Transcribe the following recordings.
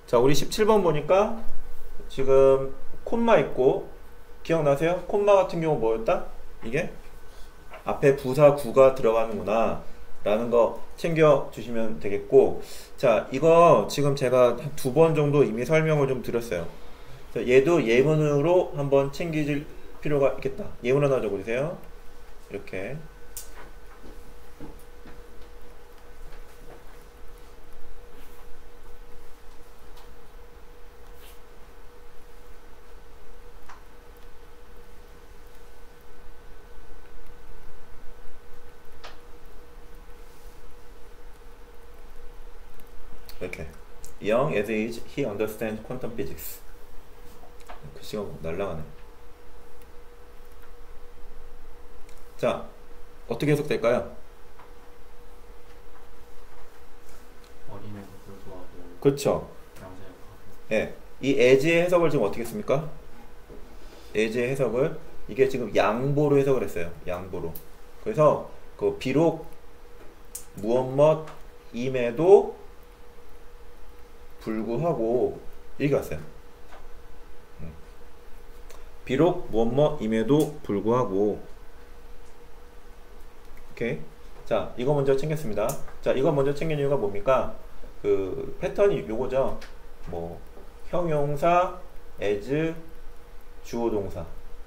자, 우리 17번 보니까 지금 콤마 있고, 기억나세요? 콤마 같은 경우 뭐였다? 이게 앞에 부사 구가 들어가는구나 라는 거 챙겨 주시면 되겠고, 자, 이거 지금 제가 한 2번 정도 이미 설명을 좀 드렸어요. 얘도 예문으로 한번 챙기실 필요가 있겠다. 예문 하나 적어주세요. 이렇게. 이렇게. Young as age, he understands quantum physics. 글씨가 날라가네. 자, 어떻게 해석될까요? 어린애도 불구하고 그렇죠. 양자역학. 예, 이 as의 해석을 지금 어떻게 했습니까? as의 해석을 이게 지금 양보로 해석을 했어요. 양보로. 그래서 그 비록 무엇임에도 불구하고 이렇게 왔어요. 비록 무엇임에도 불구하고. 오케이. 자, 이거 먼저 챙겼습니다. 자, 이거 먼저 챙긴 이유가 뭡니까? 그 패턴이 요거죠. 뭐 형용사, as, 주어 동사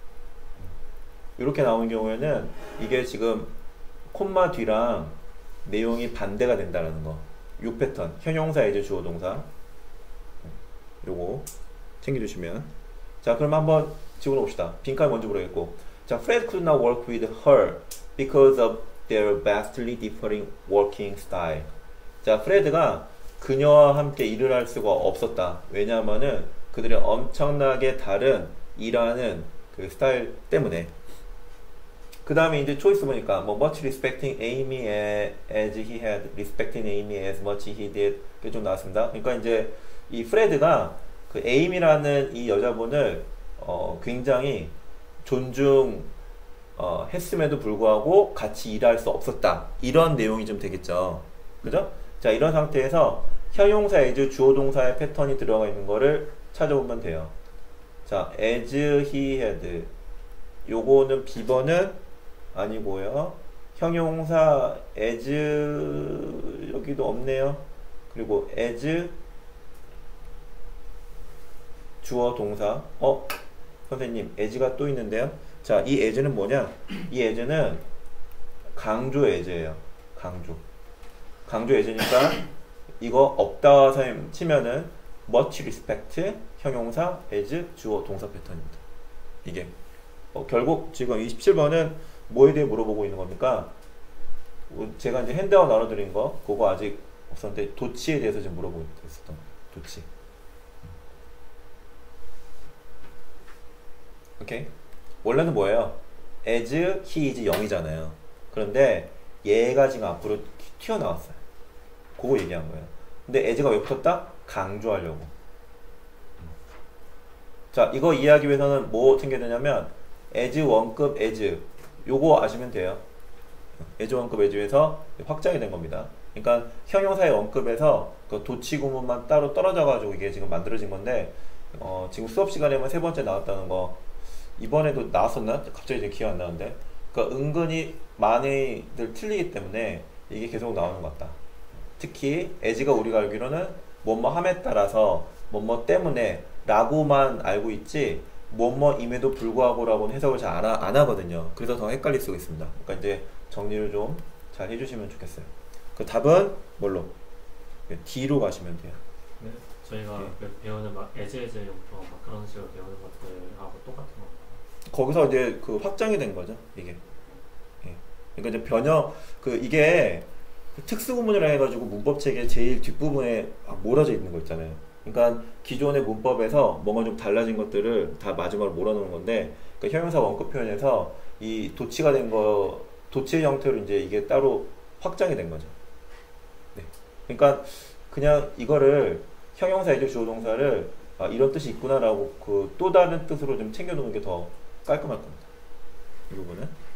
이렇게 나오는 경우에는 이게 지금 콤마 뒤랑 내용이 반대가 된다는 거. 요 패턴, 형용사, as, 주어 동사 요거 챙겨주시면. 자, 그럼 한번 집어넣읍시다. 빈칸 뭔지 모르겠고. 자, Fred could not work with her because of their vastly differing working style. 자, 프레드가 그녀와 함께 일을 할 수가 없었다. 왜냐하면은 그들의 엄청나게 다른 일하는 그 스타일 때문에. 그 다음에 이제 초이스 보니까 뭐 much respecting Amy as he had respecting Amy as much he did 이게 좀 나왔습니다. 그러니까 이제 이 프레드가 그 에이미라는 이 여자분을 굉장히 했음에도 불구하고 같이 일할 수 없었다. 이런 내용이 좀 되겠죠. 그죠? 자, 이런 상태에서 형용사 as 주어 동사의 패턴이 들어가 있는 거를 찾아보면 돼요. 자, as he had 요거는 B번은 아니고요. 형용사 as 여기도 없네요. 그리고 as 주어 동사. 선생님, as가 또 있는데요. 자, 이 as는 뭐냐? 이 as는 강조 as예요. 강조 as니까 이거 없다 선생님 치면은 much respect 형용사 as 주어 동사 패턴입니다. 이게 결국 지금 27번은 뭐에 대해 물어보고 있는 겁니까? 제가 이제 핸드아웃 나눠드린 거 그거 아직 없었는데 도치에 대해서 지금 물어보고 있었던 거예요. 도치. 오케이? 원래는 뭐예요? as, he is 0이잖아요. 그런데 얘가 지금 앞으로 튀어나왔어요. 그거 얘기한 거예요. 근데 as가 왜 붙었다? 강조하려고. 자, 이거 이해하기 위해서는 뭐 챙겨야 되냐면 as 원급 as 요거 아시면 돼요. as 원급 as에서 확장이 된 겁니다. 그러니까 형용사의 원급에서 그 도치 구문만 따로 떨어져 가지고 이게 지금 만들어진 건데 지금 수업 시간에만 3번째 나왔다는 거 이번에도 나왔었나? 갑자기 이제 기억 안 나는데. 그러니까 은근히 많이들 틀리기 때문에 이게 계속 나오는 것 같다. 특히 as가 우리가 알기로는 뭐뭐함에 따라서 뭐뭐 때문에 라고만 알고 있지 뭐뭐임에도 불구하고 라고는 해석을 잘 안 하거든요. 그래서 더 헷갈릴 수가 있습니다. 그러니까 이제 정리를 좀 잘 해주시면 좋겠어요. 그 답은 뭘로? D로 가시면 돼요. 네, 저희가 그 배우는 막 에즈에즈부터 막 그런 식으로 배우는 것들하고 똑같은 건가요? 거기서 이제 그 확장이 된 거죠, 이게. 예. 그러니까 이제 변형, 이게 특수구문이라 해가지고 문법책의 제일 뒷부분에 몰아져 있는 거 있잖아요. 그러니까 기존의 문법에서 뭔가 좀 달라진 것들을 다 마지막으로 몰아놓은 건데, 그러니까 형용사 원급 표현에서 이 도치가 된 거, 도치의 형태로 이제 이게 따로 확장이 된 거죠. 네. 그러니까 그냥 이거를 형용사 이제 주어 동사를 이런 뜻이 있구나라고 그 또 다른 뜻으로 좀 챙겨놓는 게 더 깔끔할 겁니다. 이 부분은.